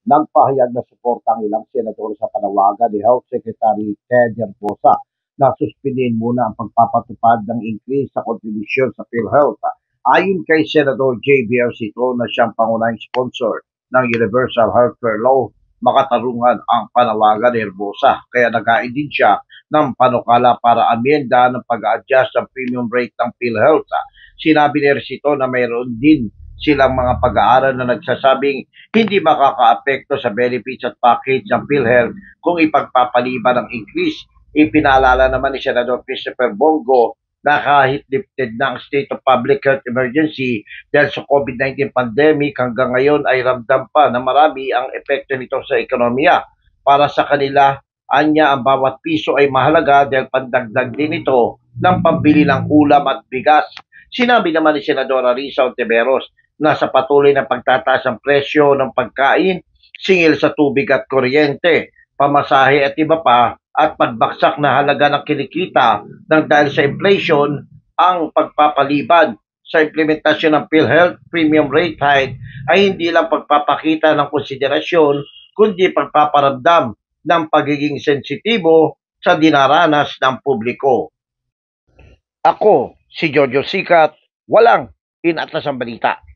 Nagpahayag na suporta ang ilang senador sa panawagan ni Health Secretary Ted Herbosa na suspendin muna ang pagpapatupad ng increase sa kontribusyon sa PhilHealth. Ayon kay Senador J.B. Ercito na siyang pangunahing sponsor ng Universal Healthcare Law, makatarungan ang panawagan ni Herbosa kaya nagain din siya ng panukala para amyenda ng pag-adjust ng premium rate ng PhilHealth. Sinabi ni Ercito na mayroon din silang mga pag-aaral na nagsasabing hindi makakaapekto sa benefits at package ng PhilHealth kung ipagpapaliban ng increase. Ipinaalala naman ni Senador Christopher Bongo na kahit lifted na ang state of public health emergency dahil sa COVID-19 pandemic, hanggang ngayon ay ramdam pa na marami ang epekto nito sa ekonomiya. Para sa kanila, anya ang bawat piso ay mahalaga dahil pandagdag din ito ng pambili ng ulam at bigas. Sinabi naman ni Senadora Risa Ontiveros na sa patuloy na pagtataas ng presyo ng pagkain, singil sa tubig at kuryente, pamasahe at iba pa, at pagbaksak na halaga ng kinikita ng dahil sa inflation, ang pagpapaliban sa implementasyon ng PhilHealth Premium Rate Hike ay hindi lang pagpapakita ng konsiderasyon, kundi pagpaparamdam ng pagiging sensitibo sa dinaranas ng publiko. Ako, si Jojo Sikat, walang inatas ang balita.